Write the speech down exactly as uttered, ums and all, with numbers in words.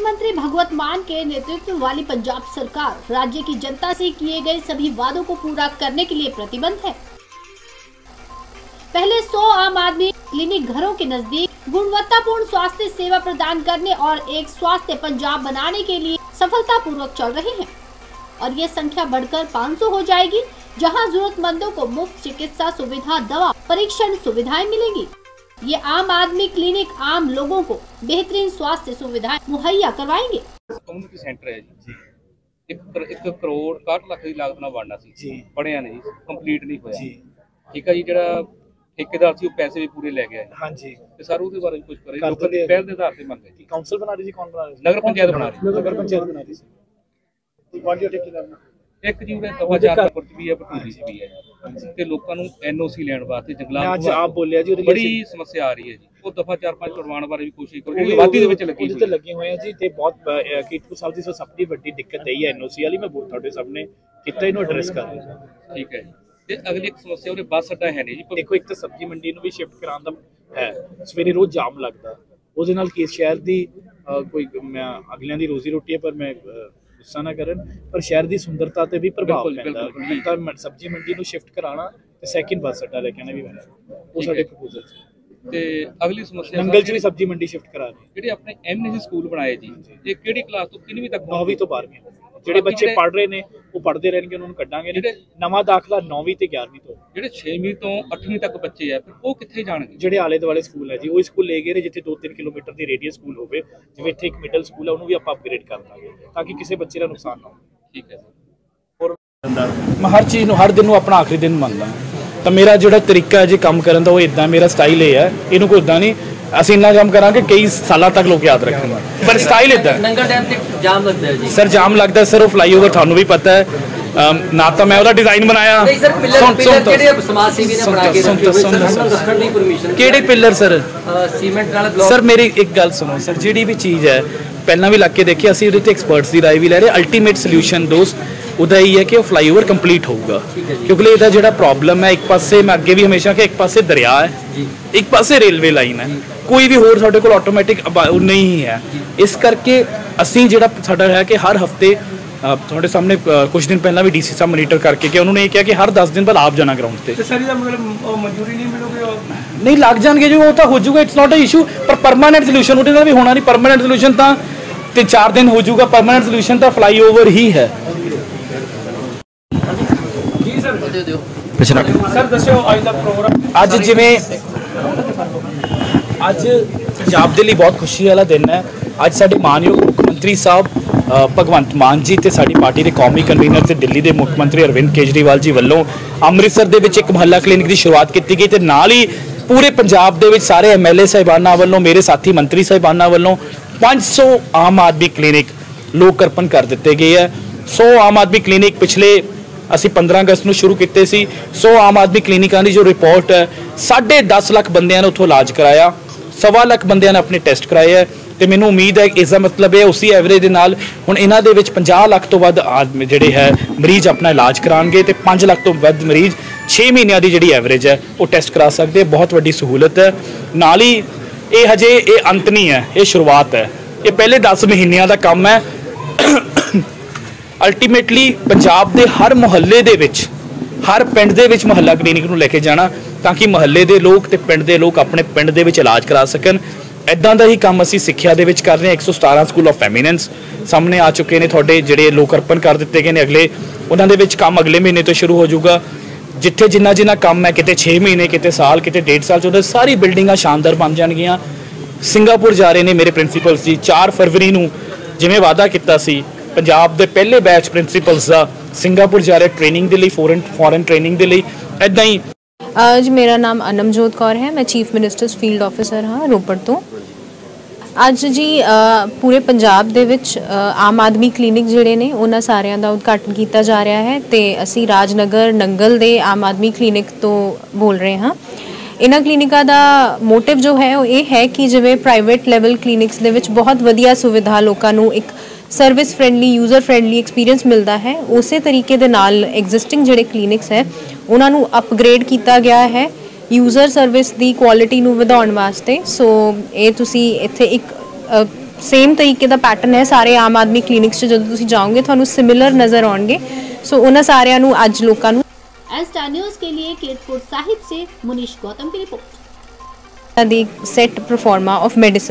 मुख्यमंत्री भगवंत मान के नेतृत्व वाली पंजाब सरकार राज्य की जनता से किए गए सभी वादों को पूरा करने के लिए प्रतिबद्ध है। पहले सौ आम आदमी क्लिनिक घरों के नजदीक गुणवत्तापूर्ण स्वास्थ्य सेवा प्रदान करने और एक स्वास्थ्य पंजाब बनाने के लिए सफलतापूर्वक चल रहे हैं और ये संख्या बढ़कर पाँच सौ हो जाएगी, जहां जरूरतमंदों को मुफ्त चिकित्सा सुविधा, दवा, परीक्षण सुविधाएं मिलेंगी। ये आम आदमी क्लिनिक आम लोगों को बेहतरीन स्वास्थ्य सुविधाएं मुहैया करवाएंगे। कम्युनिटी सेंटर है जी, एक, एक करोड़ इकसठ लाख की लागत नाल बनना सी जी, पढ़िया नहीं, कंप्लीट नहीं होया जी। ठीक है जी, जिहड़ा ठेकेदार सी पैसे भी पूरे ले गया। हाँ जी, ते सर उसदे बारे कुछ करे, लोकां दी पहल दे आधार ते बन गए। काउंसिल बना रही जी, कौन बना रही? नगर पंचायत बना रही, नगर पंचायत बना रही सी। बाकी ठेकेदार एक जी उरे दफा चार नंबर च भी है, भटूरी च भी है ते लोकां नूं एन ओ सी लैण वास्ते जंगलात अज आप बोलिया जी बड़ी समस्या आ रही है जी। वो दफा चार पांच करवाउण बारे भी कोशिश करो, ਜਿਹੜੀ ਵਾਦੀ ਦੇ ਵਿੱਚ ਲੱਗੀ ਹੋਈ ਤੇ ਲੱਗੇ ਹੋਏ ਆ ਜੀ। ਤੇ ਬਹੁਤ ਕੀਰਤਪੁਰ ਸਾਹਿਬ ਦੀ ਸਭ ਤੋਂ ਵੱਡੀ ਦਿੱਕਤ ਇਹ ਹੈ ਐਨ ਓ ਸੀ ਵਾਲੀ। ਮੈਂ ਬਹੁਤ ਤੁਹਾਡੇ ਸਾਹਮਣੇ ਕੀਤਾ, ਇਹਨੂੰ ਐਡਰੈਸ ਕਰ ਰਿਹਾ। ਠੀਕ ਹੈ ਜੀ। ਤੇ ਅਗਲੀ ਇੱਕ ਸਮੱਸਿਆ ਉਹਦੇ ਬੱਸ ਅੱਡਾ ਹੈ ਨਹੀਂ ਜੀ। ਦੇਖੋ, ਇੱਕ ਤਾਂ ਸਬਜ਼ੀ ਮੰਡੀ ਨੂੰ ਵੀ ਸ਼ਿਫਟ ਕਰਾਉਣ ਦਾ ਹੈ, ਸਵੇਰੇ ਰੋਜ਼ ਜਾਮ ਲੱਗਦਾ, ਉਹਦੇ ਨਾਲ ਕੀ ਸ਼ਹਿਰ ਦੀ ਕੋਈ ਅਗਲਿਆਂ ਦੀ ਰੋਜ਼ੀ ਰੋਟੀ ਹੈ, ਪਰ ਮੈਂ गुस्सा ना करन, पर शहर की सुंदरता ते भी प्रभाव पैंदा। तां सब्जी मंडी नूं शिफ्ट कराना ते सैकंड बस अड्डा लेके आना भी पैंदा, वो साडे प्रपोजल च। ते अगली समस्या नंगल च भी सब्जी मंडी शिफ्ट करा रहे। जिहड़े अपने एम ए सी स्कूल बनाए जी, ये किहड़ी क्लास तो कितवीं तक? नौवीं तो बारहवीं। ਜਿਹੜੇ ਬੱਚੇ ਪੜ ਰਹੇ ਨੇ ਉਹ ਪੜਦੇ ਰਹਿਣਗੇ, ਉਹਨਾਂ ਨੂੰ ਕੱਢਾਂਗੇ। ਜਿਹੜੇ ਨਵਾਂ ਦਾਖਲਾ ਨੌਵੀਂ ਤੇ ਗਿਆਰਵੀਂ ਤੋਂ, ਜਿਹੜੇ ਛੇਵੀਂ ਤੋਂ ਅੱਠਵੀਂ ਤੱਕ ਬੱਚੇ ਆ, ਫਿਰ ਉਹ ਕਿੱਥੇ ਜਾਣਗੇ? ਜਿਹੜੇ ਆਲੇ ਦੁਆਲੇ ਸਕੂਲ ਹੈ ਜੀ, ਉਹ ਸਕੂਲ ਲੈ ਗਏ ਨੇ ਜਿੱਥੇ ਦੋ ਤਿੰਨ ਕਿਲੋਮੀਟਰ ਦੀ ਰੇਡੀਅਸ ਸਕੂਲ ਹੋਵੇ। ਜਿਵੇਂ ਇੱਥੇ ਇੱਕ ਮਿਡਲ ਸਕੂਲ ਹੈ, ਉਹਨੂੰ ਵੀ ਆਪਾਂ ਅਪਗ੍ਰੇਡ ਕਰ ਦਾਂਗੇ ਤਾਂ ਕਿ ਕਿਸੇ ਬੱਚੇ ਦਾ ਨੁਕਸਾਨ ਨਾ ਹੋਵੇ। ਠੀਕ ਹੈ ਸਰ। ਹੋਰ ਮੈਂ ਹਰ ਚੀਜ਼ ਨੂੰ, ਹਰ ਦਿਨ ਨੂੰ ਆਪਣਾ ਆਖਰੀ ਦਿਨ ਮੰਨਦਾ, ਤਾਂ ਮੇਰਾ ਜਿਹੜਾ ਤਰੀਕਾ ਹੈ ਜੀ ਕੰਮ ਕਰਨ ਦਾ, ਉਹ ਇਦਾਂ, ਮੇਰਾ ਸਟਾਈਲ ਇਹ ਹੈ। ਇਹਨੂੰ ਕੋਈ ਇਦਾਂ ਨਹੀਂ, ਅਸੀਂ ਇੰਨਾ ਕੰਮ ਕਰਾਂਗੇ ਕਈ ਸਾਲਾਂ ਤੱਕ ਲੋਕ ਯਾਦ ਰੱਖਣਗੇ, ਪਰ ਸਟਾਈਲ ਇਦਾਂ। ਨੰਗਲ ਡੈਮ ਤੇ ਜਾਮ ਲੱਗਦਾ ਹੈ ਜੀ ਸਰ, ਜਾਮ ਲੱਗਦਾ ਸਰ। ਉਹ ਫਲਾਈਓਵਰ ਤੁਹਾਨੂੰ ਵੀ ਪਤਾ ਹੈ, ਨਾ ਤਾਂ ਮੈਂ ਉਹਦਾ ਡਿਜ਼ਾਈਨ ਬਣਾਇਆ। ਕਿਹੜੇ ਪਿੱਲਰ ਸਰ? ਸੀਮੈਂਟ ਨਾਲ ਬਲੌਕ। ਸਰ ਮੇਰੀ ਇੱਕ ਗੱਲ ਸੁਣੋ ਸਰ, ਜਿਹੜੀ ਵੀ ਚੀਜ਼ ਹੈ ਪਹਿਲਾਂ ਵੀ ਲੱਗ ਕੇ ਦੇਖੀ, ਅਸੀਂ ਉਹਦੇ ਤੇ ਐਕਸਪਰਟਸ ਦੀ ਰਾਏ ਵੀ ਲੈ ਰਹੇ। ਅਲਟੀਮੇਟ ਸੋਲੂਸ਼ਨ ਦੋਸਤ ਉਹਦਾ ਇਹ ਹੈ ਕਿ ਉਹ ਫਲਾਈਓਵਰ ਕੰਪਲੀਟ ਹੋਊਗਾ, ਕਿਉਂਕਿ ਇਹਦਾ ਜਿਹੜਾ ਪ੍ਰੋਬਲਮ ਹੈ, ਇੱਕ ਪਾਸੇ ਮੈਂ ਅੱਗੇ ਵੀ ਹਮੇਸ਼ਾ ਕਿ ਇੱਕ ਪਾਸੇ ਦਰਿਆ ਹੈ, ਇੱਕ ਪਾਸੇ ਰੇਲਵੇ ਲਾਈਨ ਹੈ, ਕੋਈ ਵੀ ਹੋਰ ਸਾਡੇ ਕੋਲ ਆਟੋਮੈਟਿਕ ਨਹੀਂ ਹੈ। ਇਸ ਕਰਕੇ ਅਸੀਂ ਜਿਹੜਾ ਸਾਡਾ ਹੈ ਕਿ ਹਰ ਹਫਤੇ ਤੁਹਾਡੇ ਸਾਹਮਣੇ ਕੁਝ ਦਿਨ ਪਹਿਲਾਂ ਵੀ ਡੀਸੀ ਸਾਹਿਬ ਮੋਨੀਟਰ ਕਰਕੇ ਕਿ ਉਹਨਾਂ ਨੇ ਇਹ ਕਿਹਾ ਕਿ ਹਰ ਦਸ ਦਿਨ ਬਾਅਦ ਆਪ ਜਾਣਾ ਗਰਾਊਂਡ ਤੇ। ਸਰ ਇਹਦਾ ਮਤਲਬ ਮਨਜ਼ੂਰੀ ਨਹੀਂ ਮਿਲੂਗੀ? ਨਹੀਂ, ਲੱਗ ਜਾਣਗੇ ਜੀ, ਉਹ ਤਾਂ ਹੋ ਜਾਊਗਾ, ਇਟਸ ਨਾਟ ਅ ਇਸ਼ੂ। ਪਰ ਪਰਮਾਨੈਂਟ ਸੋਲੂਸ਼ਨ ਉਹਦੇ ਨਾਲ ਵੀ ਹੋਣਾ ਨਹੀਂ। ਪਰਮਾਨੈਂਟ ਸੋਲੂਸ਼ਨ ਤਾਂ ਤਿੰਨ ਚਾਰ ਦਿਨ ਹੋ ਜਾਊਗਾ, ਪਰਮਾਨੈਂਟ ਸੋਲੂਸ਼ਨ ਤਾਂ ਫਲਾਈਓਵਰ ਹੀ ਹੈ। ਸਰ ਦੱਸਿਓ ਅੱਜ ਦਾ ਪ੍ਰੋਗਰਾਮ। ਅੱਜ ਜਿਵੇਂ ਅੱਜ ਪੰਜਾਬ ਦੇ ਲਈ ਬਹੁਤ ਖੁਸ਼ੀ ਵਾਲਾ ਦਿਨ ਹੈ। ਅੱਜ ਸਾਡੇ ਮਾਨਯੋਗ ਮੁੱਖ ਮੰਤਰੀ ਸਾਹਿਬ ਭਗਵੰਤ ਮਾਨ ਜੀ ਤੇ ਸਾਡੀ ਪਾਰਟੀ ਦੇ ਕੌਮੀ ਕਨਵੀਨਰ ਤੇ ਦਿੱਲੀ ਦੇ ਮੁੱਖ ਮੰਤਰੀ ਅਰਵਿੰਦ ਕੇਜਰੀਵਾਲ ਜੀ ਵੱਲੋਂ ਅੰਮ੍ਰਿਤਸਰ ਦੇ ਵਿੱਚ ਇੱਕ ਮੁਹੱਲਾ ਕਲੀਨਿਕ ਦੀ ਸ਼ੁਰੂਆਤ ਕੀਤੀ ਗਈ ਤੇ ਨਾਲ ਹੀ ਪੂਰੇ ਪੰਜਾਬ ਦੇ ਵਿੱਚ ਸਾਰੇ ਐਮ ਐਲ ਏ ਸਾਹਿਬਾਨਾਂ ਵੱਲੋਂ, ਮੇਰੇ ਸਾਥੀ ਮੰਤਰੀ ਸਾਹਿਬਾਨਾਂ ਵੱਲੋਂ ਪੰਜ ਸੌ ਆਮ ਆਦਮੀ ਕਲੀਨਿਕ ਲੋਕ ਅਰਪਣ ਕਰ ਦਿੱਤੇ ਗਏ ਹੈ। ਸੌ ਆਮ ਆਦਮੀ ਕਲੀਨਿਕ ਪਿਛਲੇ ਅਸੀਂ ਪੰਦਰਾਂ ਅਗਸਤ ਨੂੰ ਸ਼ੁਰੂ ਕੀਤੇ ਸੀ। ਸੌ ਆਮ ਆਦਮੀ ਕਲੀਨਿਕਾਂ ਦੀ ਜੋ ਰਿਪੋਰਟ ਹੈ, ਸਾਢੇ ਦਸ ਲੱਖ ਬੰਦਿਆਂ ਨੇ ਉੱਥੋਂ ਇਲਾਜ ਕਰਾਇਆ, ਸਵਾ ਲੱਖ ਬੰਦਿਆਂ ਨੇ ਆਪਣੇ ਟੈਸਟ ਕਰਾਏ ਹੈ। ਤੇ ਮੈਨੂੰ ਉਮੀਦ ਹੈ ਇਸ ਦਾ ਮਤਲਬ ਹੈ ਉਸੇ ਐਵਰੇਜ ਦੇ ਨਾਲ ਹੁਣ ਇਹਨਾਂ ਦੇ ਵਿੱਚ ਪੰਜਾਹ ਲੱਖ ਤੋਂ ਵੱਧ ਆਦਮੀ ਜਿਹੜੇ ਹੈ ਮਰੀਜ਼ ਆਪਣਾ ਇਲਾਜ ਕਰਾਉਣਗੇ ਤੇ ਪੰਜ ਲੱਖ ਤੋਂ ਵੱਧ ਮਰੀਜ਼ ਛੇ ਮਹੀਨਿਆਂ ਦੀ ਜਿਹੜੀ ਐਵਰੇਜ ਹੈ ਉਹ ਟੈਸਟ ਕਰਾ ਸਕਦੇ। ਬਹੁਤ ਵੱਡੀ ਸਹੂਲਤ ਹੈ। ਨਾਲ ਹੀ ਇਹ ਹਜੇ ਇਹ ਅੰਤ ਨਹੀਂ ਹੈ, ਇਹ ਸ਼ੁਰੂਆਤ ਹੈ। ਇਹ ਪਹਿਲੇ ਦਸ ਮਹੀਨਿਆਂ ਦਾ ਕੰਮ ਹੈ। ਅਲਟੀਮੇਟਲੀ ਪੰਜਾਬ ਦੇ ਹਰ ਮੁਹੱਲੇ ਦੇ ਵਿੱਚ, ਹਰ ਪਿੰਡ ਦੇ ਵਿੱਚ ਮੁਹੱਲਾ ਕਲੀਨਿਕ ਨੂੰ ਲੈ ਕੇ ਜਾਣਾ ਤਾਂ ਕਿ ਮੁਹੱਲੇ ਦੇ ਲੋਕ ਤੇ ਪਿੰਡ ਦੇ ਲੋਕ ਆਪਣੇ ਪਿੰਡ ਦੇ ਵਿੱਚ ਇਲਾਜ ਕਰਾ ਸਕਣ। ਇੱਦਾਂ ਦਾ ਹੀ ਕੰਮ ਅਸੀਂ ਸਿੱਖਿਆ ਦੇ ਵਿੱਚ ਕਰ ਰਹੇ ਹਾਂ। ਇੱਕ ਸੌ ਸਤਾਰਾਂ ਸਕੂਲ ਆਫ ਐਮੀਨੈਂਸ ਸਾਹਮਣੇ ਆ ਚੁੱਕੇ ਨੇ, ਤੁਹਾਡੇ ਜਿਹੜੇ ਲੋਕ ਅਰਪਣ ਕਰ ਦਿੱਤੇ ਗਏ ਨੇ। ਅਗਲੇ ਉਹਨਾਂ ਦੇ ਵਿੱਚ ਕੰਮ ਅਗਲੇ ਮਹੀਨੇ ਤੋਂ ਸ਼ੁਰੂ ਹੋ ਜਾਊਗਾ। ਜਿੱਥੇ ਜਿੰਨਾ ਜਿੰਨਾ ਕੰਮ ਹੈ, ਕਿਤੇ ਛੇ ਮਹੀਨੇ, ਕਿਤੇ ਸਾਲ, ਕਿਤੇ ਡੇਢ ਸਾਲ 'ਚ ਉਹਦੇ ਸਾਰੀ ਬਿਲਡਿੰਗਾਂ ਸ਼ਾਨਦਾਰ ਬਣ ਜਾਣਗੀਆਂ। ਸਿੰਗਾਪੁਰ ਜਾ ਰਹੇ ਨੇ ਮੇਰੇ ਪ੍ਰਿੰਸੀਪਲਸ ਜੀ। ਚਾਰ ਫਰਵਰੀ ਨੂੰ ਜਿਵੇਂ ਵਾਅਦਾ ਕੀਤਾ ਸੀ, ਪੰਜਾਬ ਦੇ ਪਹਿਲੇ ਬੈਚ ਪ੍ਰਿੰਸੀਪਲਸ ਦਾ ਸਿੰਗਾਪੁਰ ਜਾ ਰਹੇ ਟ੍ਰੇਨਿੰਗ ਦੇ ਲਈ, ਫੋਰਨ ਫੋਰਨ ਟ੍ਰੇਨਿੰਗ ਦੇ ਲਈ। ਇੱਦਾਂ ਹੀ ਅੱਜ ਮੇਰਾ ਨਾਮ ਅਨਮਜੋਤ ਕੌਰ ਹੈ, ਮੈਂ ਚੀਫ ਮਿਨਿਸਟਰਸ ਫੀਲਡ ਆਫਿਸਰ ਹਾਂ ਰੋਪੜ ਤੋਂ। ਅੱਜ ਜੀ ਪੂਰੇ ਪੰਜਾਬ ਦੇ ਵਿੱਚ ਆਮ ਆਦਮੀ ਕਲੀਨਿਕ ਜਿਹੜੇ ਨੇ ਉਹਨਾਂ ਸਾਰਿਆਂ ਦਾ ਉਦਘਾਟਨ ਕੀਤਾ ਜਾ ਰਿਹਾ ਹੈ ਤੇ ਅਸੀਂ ਰਾਜਨਗਰ ਨੰਗਲ ਦੇ ਆਮ ਆਦਮੀ ਕਲੀਨਿਕ ਤੋਂ ਬੋਲ ਰਹੇ ਹਾਂ। ਇਹਨਾਂ ਕਲੀਨਿਕਾਂ ਦਾ ਮੋਟਿਵ ਜੋ ਹੈ ਉਹ ਇਹ ਹੈ ਕਿ ਜਿਵੇਂ ਪ੍ਰਾਈਵੇਟ ਲੈਵਲ ਕਲੀਨਿਕਸ ਦੇ ਵਿੱਚ ਬਹੁਤ ਵਧੀਆ ਸੁਵਿਧਾ, ਲੋਕਾਂ ਨੂੰ ਇੱਕ service friendly, user friendly experience ਮਿਲਦਾ ਹੈ, ਉਸੇ ਤਰੀਕੇ ਦੇ ਨਾਲ ਐਗਜ਼ਿਸਟਿੰਗ ਜਿਹੜੇ ਕਲੀਨਿਕਸ ਹੈ ਉਹਨਾਂ ਨੂੰ ਅਪਗ੍ਰੇਡ ਕੀਤਾ ਗਿਆ ਹੈ यूज़र सर्विस की क्वालिटी नूं वधाउण वास्ते। सो ये तुसी इत्थे एक सेम तरीके का पैटर्न है सारे आम आदमी क्लिनिक्स च जदों तुसीं जाओगे तुहानूं सिमिलर नज़र आउणगे। सो उन्हां सारिआं नूं अज लोकां नूं एस्टा न्यूज़ के लिए कीरतपुर साहिब से मुनीश गौतम की report. The set proforma of medicine